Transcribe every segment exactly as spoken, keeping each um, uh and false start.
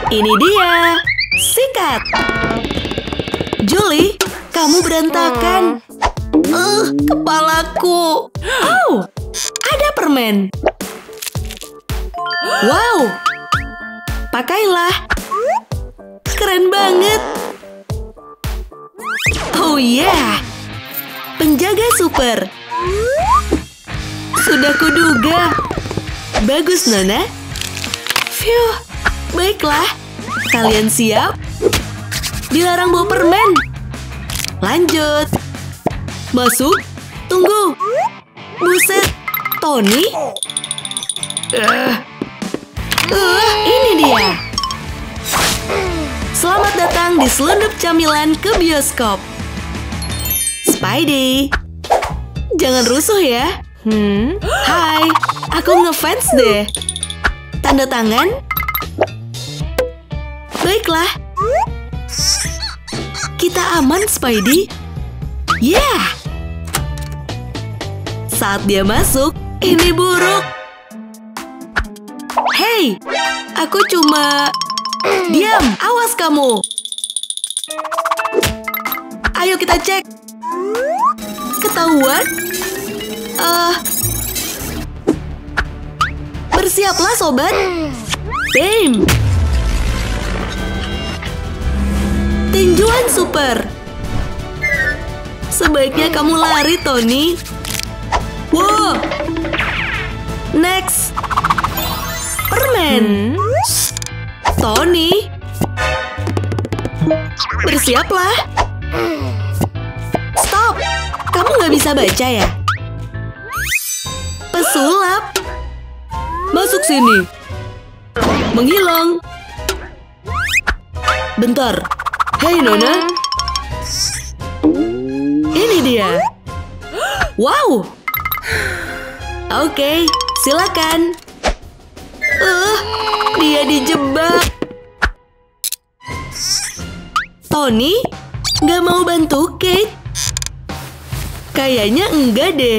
Ini dia. Sikat. Julie, kamu berantakan. Uh, kepalaku. Oh, ada permen. Wow, pakailah. Keren banget. Oh yeah, penjaga super. Sudah kuduga. Bagus, Nona. Phew, baiklah. Kalian siap? Dilarang bawa permen. Lanjut. Masuk. Tunggu. Buset, Tony. Uh. Uh, ini dia. Selamat datang di Selundup Camilan ke bioskop. Spidey, jangan rusuh ya. Hmm, hai, aku ngefans deh. Tanda tangan. Baiklah. Kita aman, Spidey. Yeah. Saat dia masuk, ini buruk. Hei, aku cuma... Diam, awas kamu. Ayo kita cek. Ketahuan? Uh, bersiaplah, sobat. Bam. Tinjuan super. Sebaiknya kamu lari, Tony. Wow. Next. Permen. Hmm. Tony. Bersiaplah. Stop. Kamu nggak bisa baca ya? Pesulap. Masuk sini. Menghilang. Bentar. Hei, Nona. Ini dia. Wow. Oke, silakan. Uh, dia dijebak. Tony, nggak mau bantu Kate? Kayaknya enggak deh.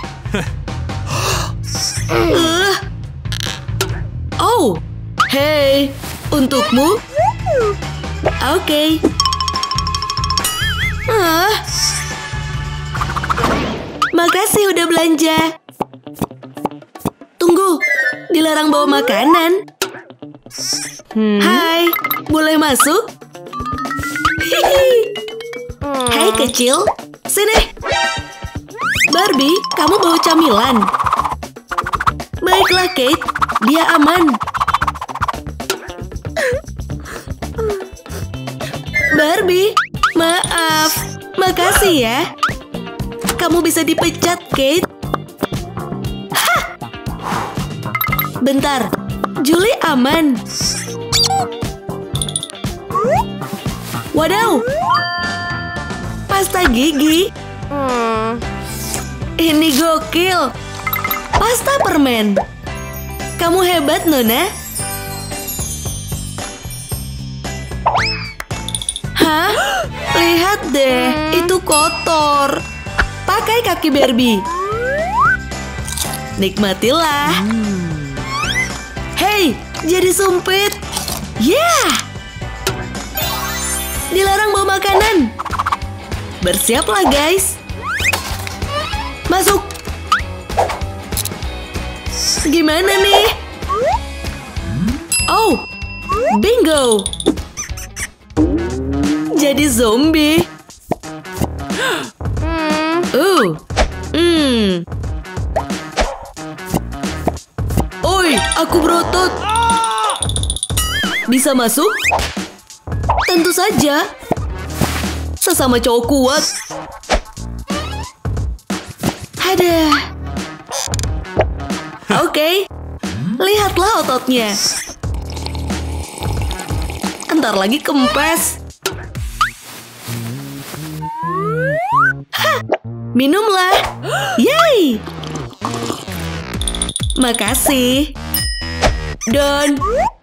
Uh. Oh, hey, untukmu. Oke. Okay. Uh. Makasih udah belanja. Tunggu, dilarang bawa makanan. Hmm. Hai, boleh masuk? Hihi. Hai kecil, sini. Barbie, kamu bawa camilan. Baiklah Kate, dia aman. Barbie, maaf. Makasih ya. Kamu bisa dipecat, Kate. Hah! Bentar, Julie aman. Wadaw! Pasta gigi. Hmm. Ini gokil. Pasta permen. Kamu hebat, Nona. Hah? Lihat deh, itu kotor. Pakai kaki Barbie. Nikmatilah. Hei, jadi sumpit. Yeah! Dilarang bawa makanan. Bersiaplah, guys. Masuk. Gimana nih? Oh, bingo. Jadi zombie. Uh, hmm. Oi, aku berotot. Bisa masuk? Tentu saja. Sesama cowok kuat. Ada. Oke, okay. Lihatlah ototnya. Entar lagi kempes. Hah, minumlah. Yay! Makasih. Don.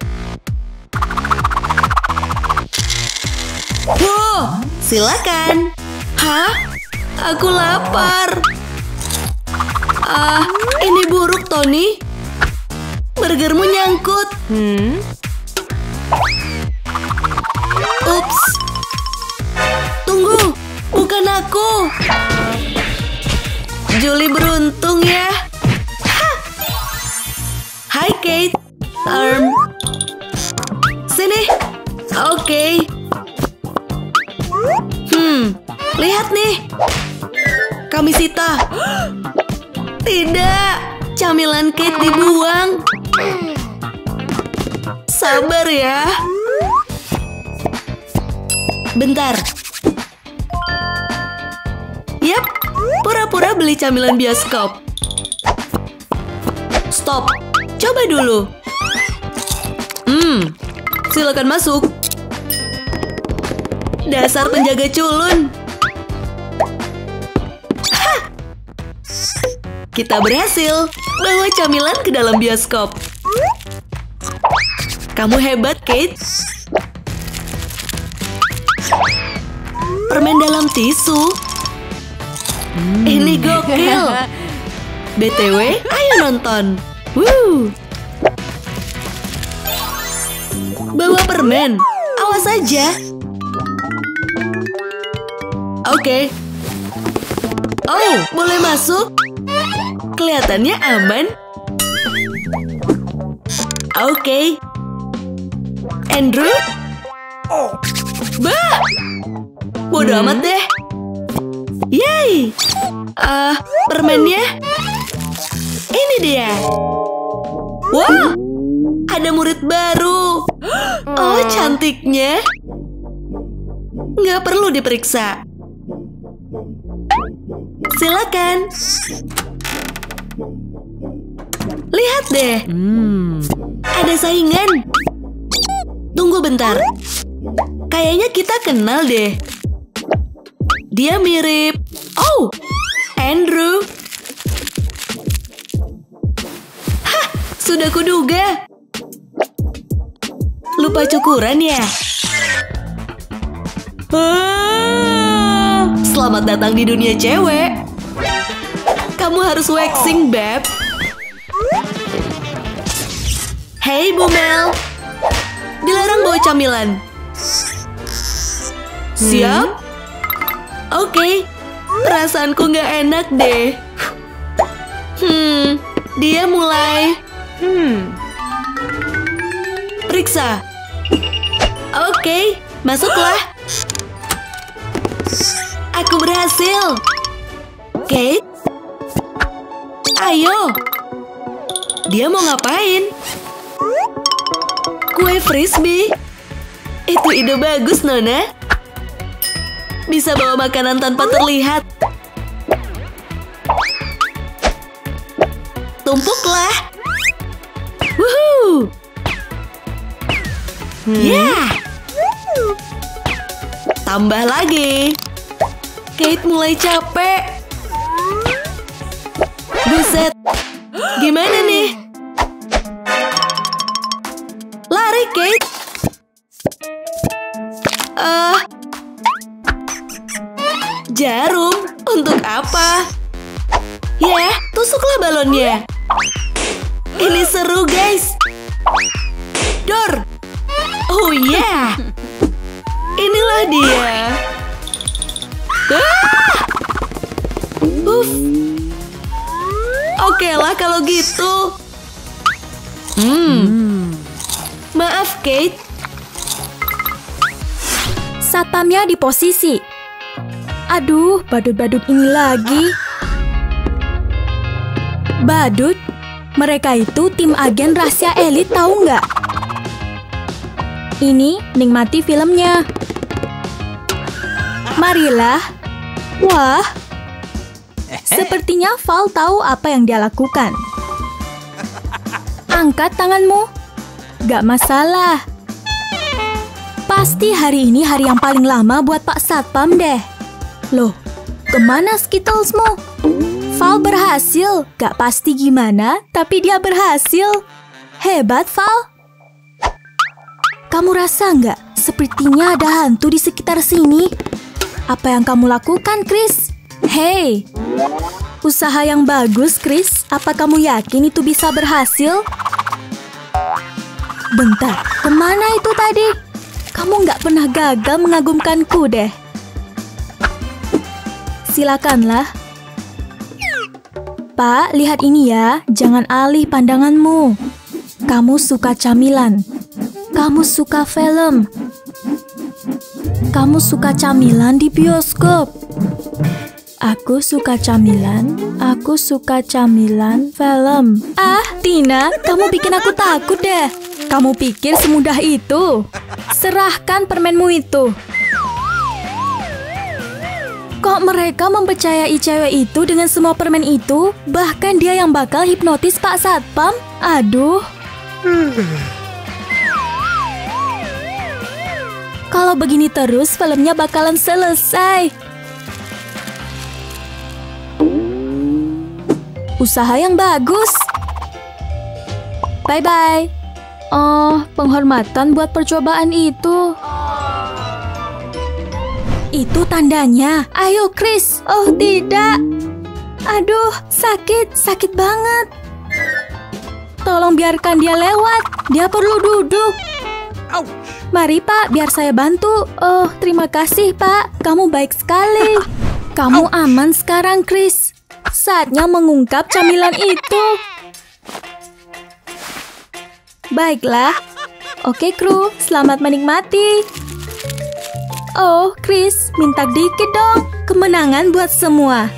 Wow, silakan. Hah? Aku lapar. Ah, ini buruk, Tony. Burgermu nyangkut. Hmm? Julie beruntung ya. Hah. Hai Kate. Um, sini. Oke. Okay. Hmm, lihat nih. Kami sita. Tidak, camilan Kate dibuang. Sabar ya. Bentar. Yap, pura-pura beli camilan bioskop. Stop, coba dulu. Hmm, silakan masuk. Dasar penjaga culun. Hah. Kita berhasil bawa camilan ke dalam bioskop. Kamu hebat, Kate. Permen dalam tisu. Hmm. Ini gokil. B T W, ayo nonton. Woo. Bawa permen. Awas aja. Oke. Okay. Oh, boleh masuk? Kelihatannya aman. Oke. Okay. Andrew? Bah! Bodoh hmm. amat deh. Yay! Ah, uh, permennya. Ini dia. Wow! Ada murid baru. Oh, cantiknya. Nggak perlu diperiksa. Silakan. Lihat deh. Hmm. Ada saingan. Tunggu bentar. Kayaknya kita kenal deh. Dia mirip. Oh, Andrew. Hah, sudah kuduga. Lupa cukuran ya? Ah, selamat datang di dunia cewek. Kamu harus waxing, Beb. Hey, Bu Mel. Dilarang bawa camilan. Siap? Hmm? Oke. Okay. Perasaanku nggak enak deh. Hmm, dia mulai. Hmm. Periksa. Oke, okay. Masuklah. Aku berhasil. Kate? Ayo. Dia mau ngapain? Kue frisbee. Itu ide bagus, Nona. Bisa bawa makanan tanpa terlihat. Tumpuklah. Woohoo. Hmm. Yeah. Tambah lagi. Kate mulai capek. Buset. Gimana nih? Lari, Kate. Eh, uh, jarum untuk apa? Ya, tusuklah balonnya. Ini seru, guys. Dor. Oh yeah. Inilah dia. Ah! Uff. Oke lah kalau gitu. Hmm. Maaf, Kate. Satpamnya di posisi. Aduh, badut-badut ini lagi. Badut? Mereka itu tim agen rahasia elit, tahu nggak? Ini nikmati filmnya. Marilah. Wah. Sepertinya Val tahu apa yang dia lakukan. Angkat tanganmu. Gak masalah. Pasti hari ini hari yang paling lama buat Pak Satpam deh. Loh, kemana Skittlesmu? Val berhasil. Gak pasti gimana, tapi dia berhasil. Hebat, Val. Kamu rasa nggak? Sepertinya ada hantu di sekitar sini. Apa yang kamu lakukan, Chris? Hei, usaha yang bagus, Chris. Apa kamu yakin itu bisa berhasil? Bentar, kemana itu tadi? Kamu nggak pernah gagal mengagumkanku deh. Silakanlah. Pak, lihat ini ya. Jangan alih pandanganmu. Kamu suka camilan. Kamu suka film. Kamu suka camilan di bioskop. Aku suka camilan. Aku suka camilan film. Ah, Tina, kamu bikin aku takut deh. Kamu pikir semudah itu? Serahkan permenmu itu. Kok mereka mempercayai cewek itu dengan semua permen itu? Bahkan dia yang bakal hipnotis Pak Satpam? Aduh. Kalau begini terus, filmnya bakalan selesai. Usaha yang bagus. Bye-bye. Oh, penghormatan buat percobaan itu. Itu tandanya. Ayo, Chris. Oh, tidak. Aduh, sakit. Sakit banget. Tolong biarkan dia lewat. Dia perlu duduk. Mari, Pak. Biar saya bantu. Oh, terima kasih, Pak. Kamu baik sekali. Kamu aman sekarang, Chris. Saatnya mengungkap camilan itu. Baiklah. Oke, kru. Selamat menikmati. Oh, Chris, minta dikit dong. Kemenangan buat semua.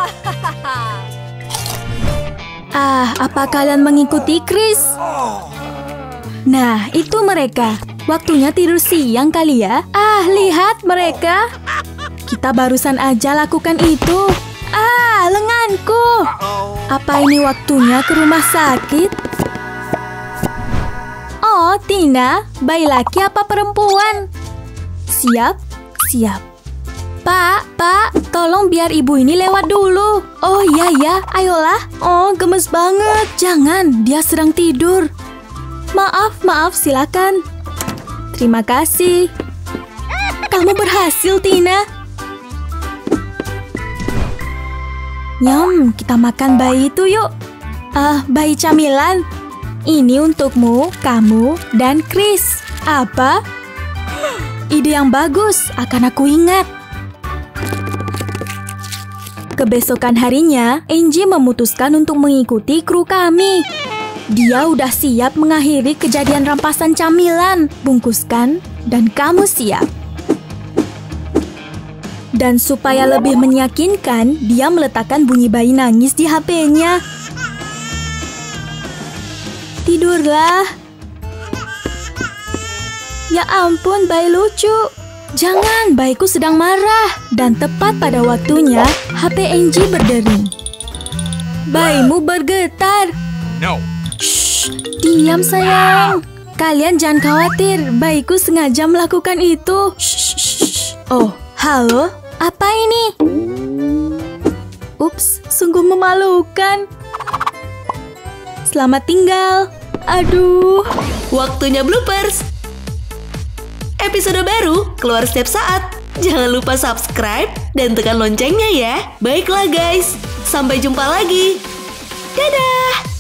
Ah, apa kalian mengikuti Chris? Nah, itu mereka. Waktunya tidur siang kali ya. Ah, lihat mereka. Kita barusan aja lakukan itu. Ah, lenganku. Apa ini waktunya ke rumah sakit? Oh, Tina, bayi laki apa perempuan? Siap, siap. Pak, Pak, tolong biar ibu ini lewat dulu. Oh iya ya, ayolah. Oh, gemes banget. Jangan, dia sedang tidur. Maaf, maaf, silakan. Terima kasih. Kamu berhasil, Tina. Nyam, kita makan bayi itu yuk. Ah, bayi camilan. Ini untukmu, kamu, dan Chris. Apa? Ide yang bagus, akan aku ingat. Kebesokan harinya, Angie memutuskan untuk mengikuti kru kami. Dia udah siap mengakhiri kejadian rampasan camilan. Bungkuskan, dan kamu siap. Dan supaya lebih meyakinkan, dia meletakkan bunyi bayi nangis di H P-nya. Tidurlah. Ya ampun, bayi lucu. Jangan, bayiku sedang marah. Dan tepat pada waktunya, H P Angie berdering. Bayimu bergetar. No. Shh, diam sayang. Kalian jangan khawatir, bayiku sengaja melakukan itu. Shh, shh, shh. Oh, halo? Apa ini? Ups, sungguh memalukan. Selamat tinggal. Aduh. Waktunya bloopers. Episode baru keluar setiap saat. Jangan lupa subscribe dan tekan loncengnya ya. Baiklah guys, sampai jumpa lagi. Dadah.